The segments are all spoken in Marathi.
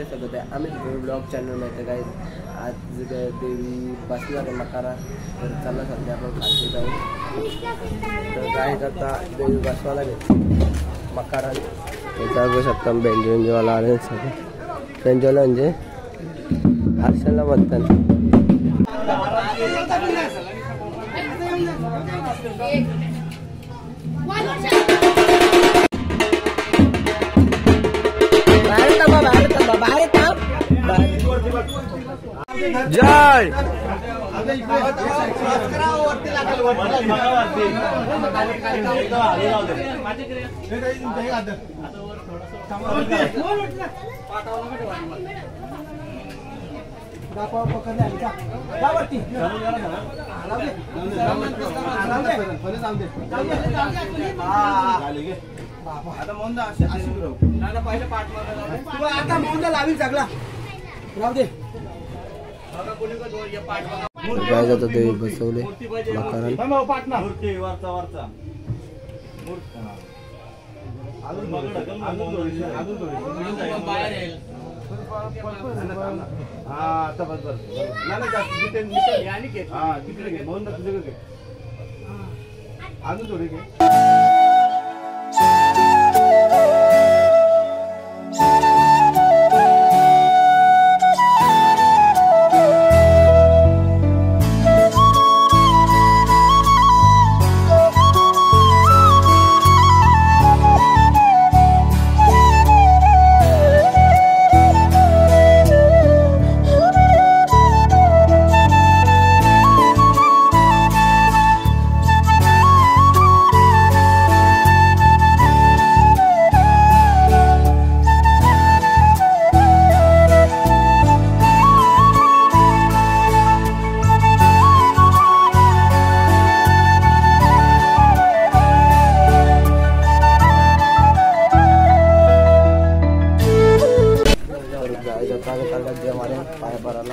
स्वागत आहे आम्ही ब्लॉग चॅनल मध्ये काय आज देवी बसणार आहे मकारा तर चला सध्या आपण खाते जाऊ तर काय करता देवी बसवायला घेतली मकारा बघू शकता बेंजोवाला आले सगळं बेंजोला म्हणजे हर्षलला म्हणतात जय आता मोंदा आता मोंदा लावी सगळा राहू दे काय जातं देवी बसवले मकारान अजून थोडी घे पाया पराला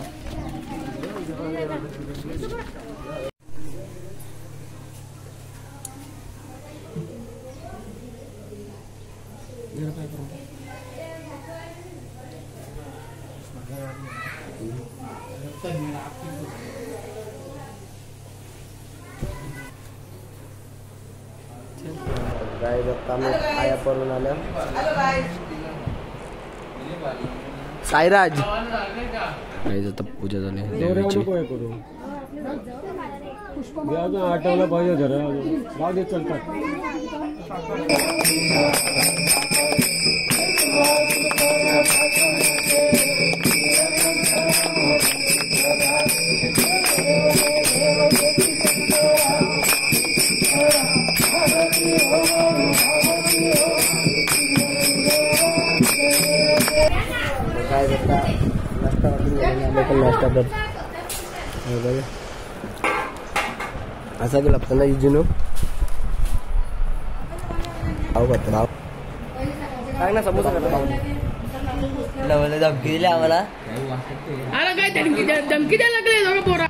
गाय पाया पडून आल्या साईराज काय जातं पूजा झाली आठवलं पाहिजे जरा गाव देत चालतात काय करता नाश्ता पण नाश्ता कर असा बी लागतो ना इजुनो खाऊ करतो भाव काय ना समोसा करतो धमकी दिली आम्हाला काय धमकी द्यायला लागले पोरा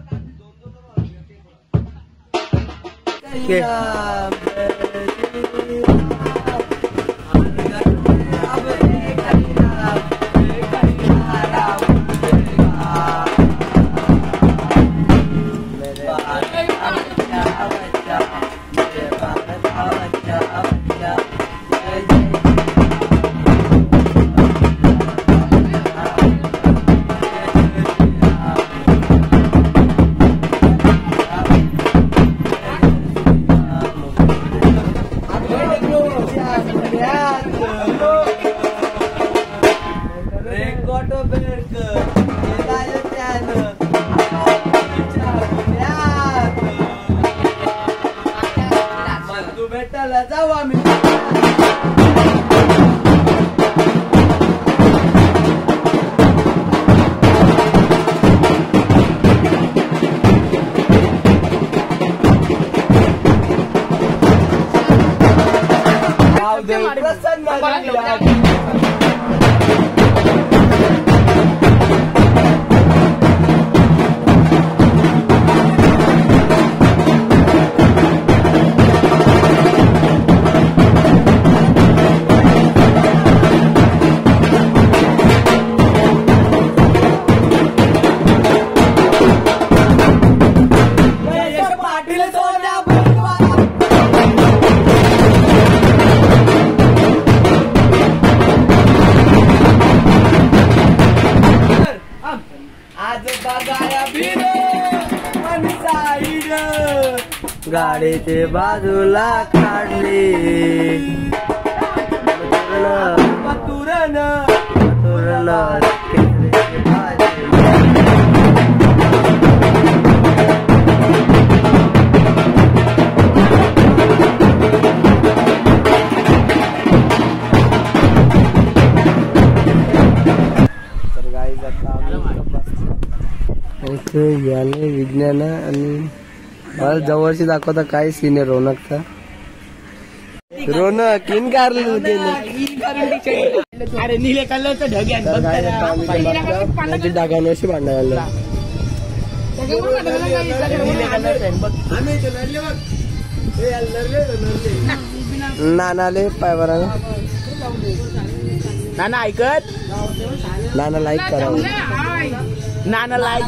जाऊ आम्ही गाडीचे बाजूला काढले तर गाई जाता याने विज्ञान आणि मला जवळची दाखवता काय सीन आहे रोनकचा. रोनक इन कारले अरे निळे कलरचं ढग डागांवरशी भांडायला नानाले पाय बरा नाना ऐकत नाना लाईक करा नाना लाईक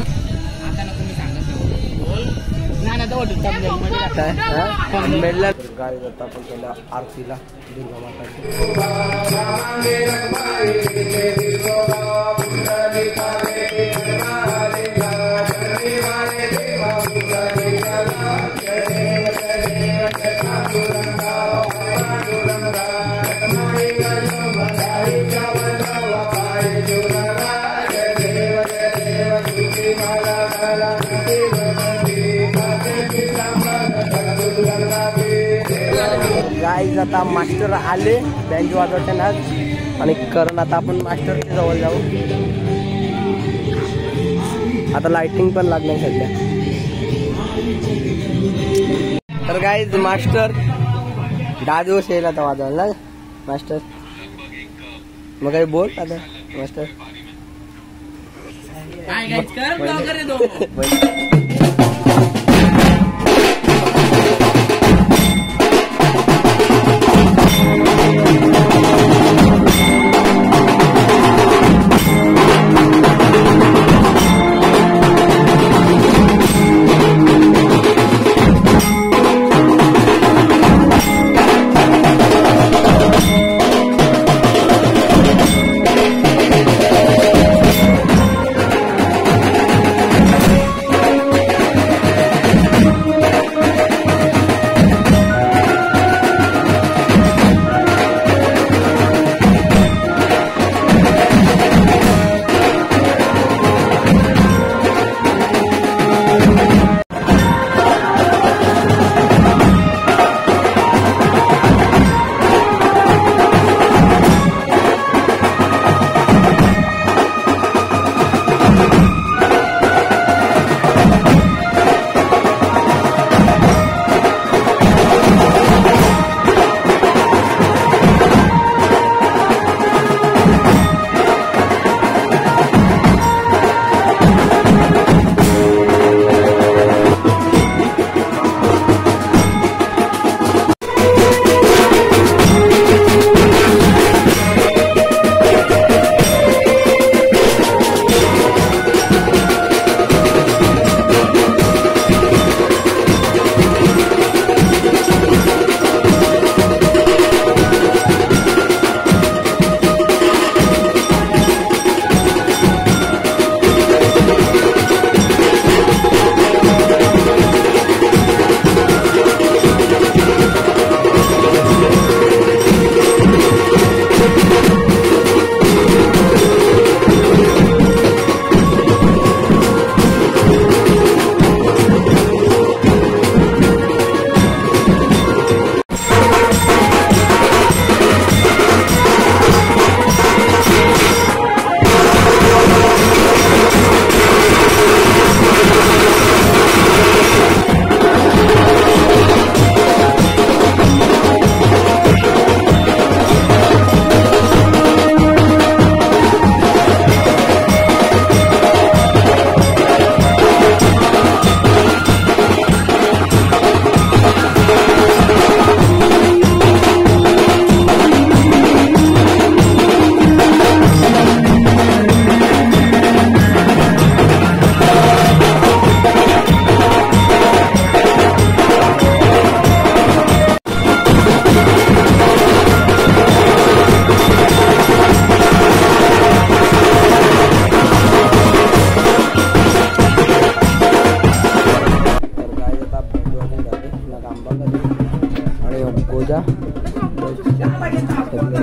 नाना मेडला गाडी जाता आपण त्याला आरतीला दुर्गा गाईज आता मास्टर आले बँज वाजवते ना आणि करण आता आपण मास्टरच्या जवळ जाऊ. आता लाइटिंग पण लागणार सध्या. तर गाईज मास्टर 10 दिवस येईल आता वाजवायला मास्टर. मग काही बोल आता मास्टर.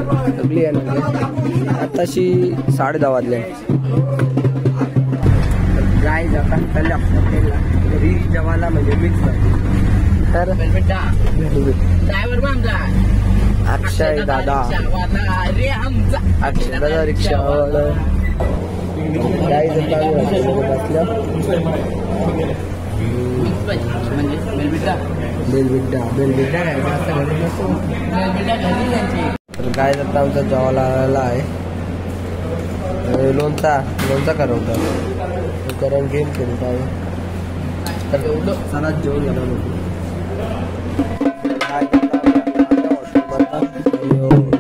सगळी आहे म्हणजे आताशी 10:30 वाजले. गाय आता त्याला हॉटेलला घरी जेवायला म्हणजे मिक्स तर अक्षय दादा अक्षय दादा रिक्षावाला गाय बसल्या बेलबिड्डा तर गाय आता आमचा जेवायला आलेला आहे. लोणचा करून गेम खेळत आहे. तर एवढं चला जेवण झालं.